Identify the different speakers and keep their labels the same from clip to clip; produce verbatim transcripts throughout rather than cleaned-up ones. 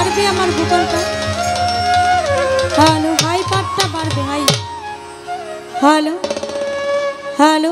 Speaker 1: বাড়বে আমার ভূগোলটা। হ্যালো হাই পাটটা বাড়বে হাই। হ্যালো হ্যালো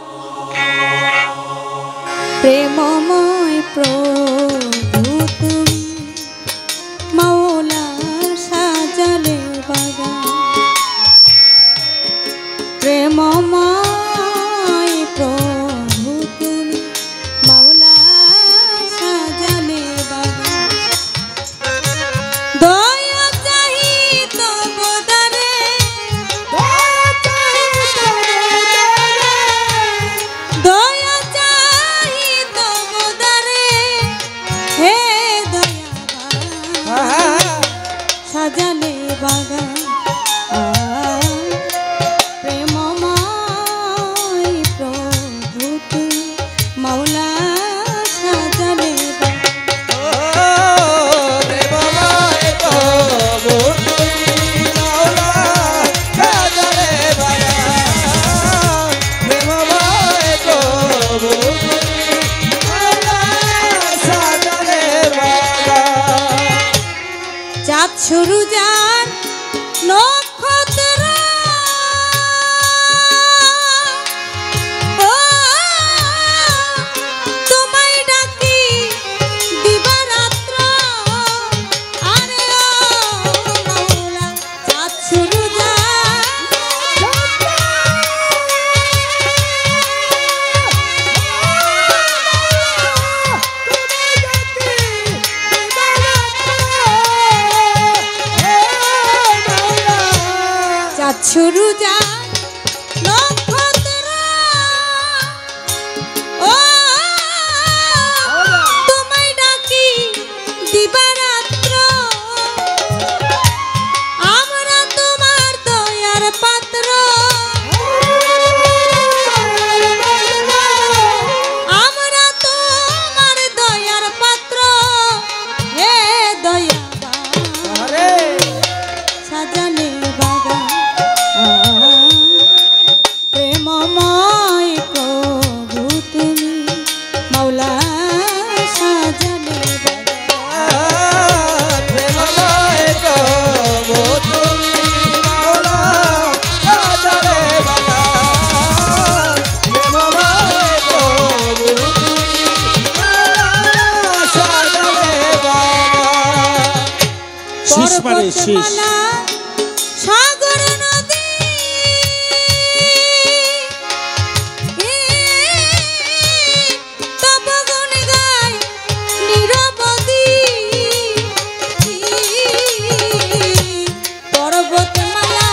Speaker 1: প্রেমময় প্রভু তুমি মাওলা সাজালে বাগান। প্রেমময় প্রভু তুমি মাওলা সাজালে বাগান। দয়া চাহি তব দ্বারে, দয়া চাহি তব দ্বারে হে দয়াবান সাজালে বাগান। প্রেমময় প্রভু তুমি মাওলা সাজালে চাঁদ শুরু যান নক্ষত্র ও তোমায় ডাকি দিবারাত্র। আরে ও মাওলা চাঁদ শুরু যান শুরু যান নক্ষত্র ও তোমায় ডাকি দিবারাত্র। আমরা তোমার দয়ার পাত্র, আমরা তোমার দয়ার পাত্র হে দয়াবান সাজালে বাগান। প্রেমময় প্রভু তুমি মাওলা সাজালে বাগান।
Speaker 2: প্রেমময় প্রভু তুমি মাওলা সাজালে বাগান। প্রেমময় প্রভু তুমি মাওলা সাজালে বাগান।
Speaker 3: শীষ মানে শীষ
Speaker 1: সাগর নদী তব গুণ গায় নিরবধি। পর্বতমালা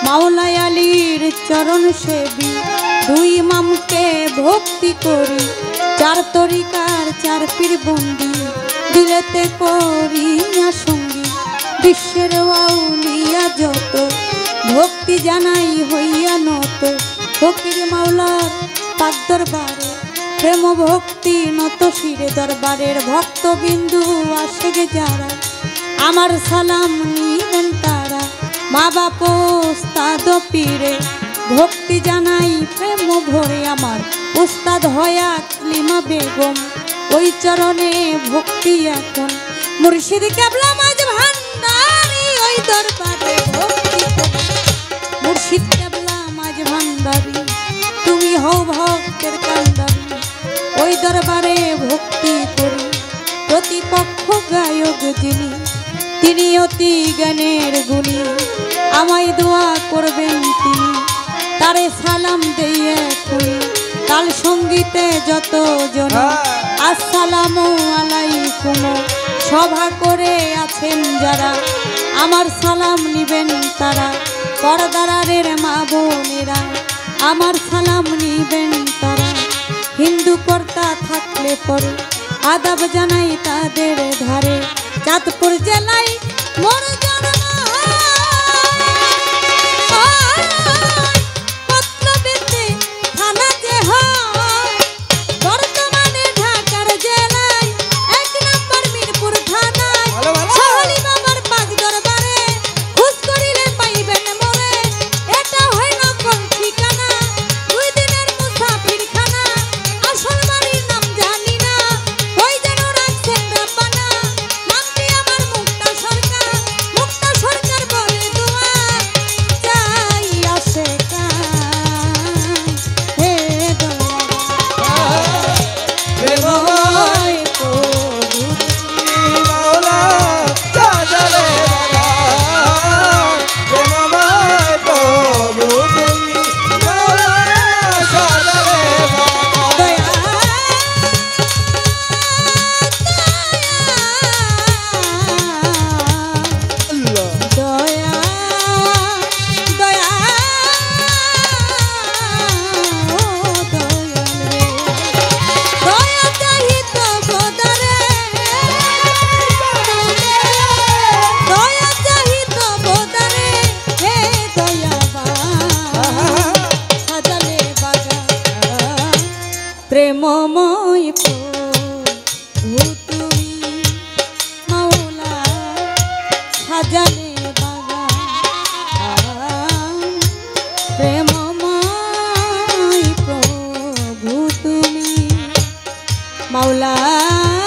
Speaker 1: মাওলাই আলীর চরণ সেবী দুই ইমামকে ভক্তি করি চার তরিকার চার পীর বন্দি দিলেতে করিয়া সঙ্গী বিশ্বের আউলিয়া যত ভক্তি জানাই হইয়া নত ফকির মাওলার পাক দরবারে প্রেম ভক্তি নত শিরে দরবারের ভক্তবিন্দু আসে যারা আমার সালাম নিবেন তারা মা বাপ ওস্তাদ পীরে ভক্তি জানাই প্রেম ভরে আমার উস্তাদ হয়াত লিমা বেগম ওই চরণে ভক্তি এখন মুর্শিদ কেবলা মাঝ ভান্ডারি ওই দরবারে ভক্তি করি মুর্শিদ কেবলা মাঝ ভান্ডারি তুমি হও ভক্তের কান্ডারি ওই দরবারে ভক্তি করি প্রতিপক্ষ গায়ক যিনি তিনি অতি জ্ঞানের গুণী আমায় দোয়া করবেন তিনি তারে সালাম দিয়ে খুলি তাল সঙ্গীতে যত জন আসসালামু আলাইকুম সভা করে আছেন যারা আমার সালাম নিবেন তারা পর্দারের মা বোনেরা আমার সালাম নিবেন তারা হিন্দু কর্তা থাকলে পরে আদাব জানাই তাদের ধারে চাঁদপুর জেলায় মোর জন্ম পত্রবেতে থানা যে হয় বর্তমানে ঢাকার জেলায় এক নম্বর মিরপুর থানায় শাহলি বাবার পাক দরবারে খোঁজ করিলে পাইবেন মোরে এটা হয় না কোন ঠিকানা দুই দিনের মুসাফির খানা আসল বাড়ির নাম জানি না ওই যেন রাখছেন রাব্বানা নামটি আমার মুক্তা সরকার মুক্তা সরকার বলে দোয়া চাই আসে কান হে দয়া প্রেমময় প্রভু
Speaker 2: মাওলা সাজালে বাগান প্রেমময় প্রভু তুমি মাওলা সাজালে বাগান
Speaker 1: দয়া
Speaker 2: আল্লাহ
Speaker 1: দয়া দয়া ও দয়াল রে দয়া চাহিত বদরে দয়া চাহিত বদরে হে দয়াবান সাজালে বাগান প্রেমময় প্রভু তুমি মাওলা সাজালে বাগান প্রেমময় প্রভু তুমি মাওলা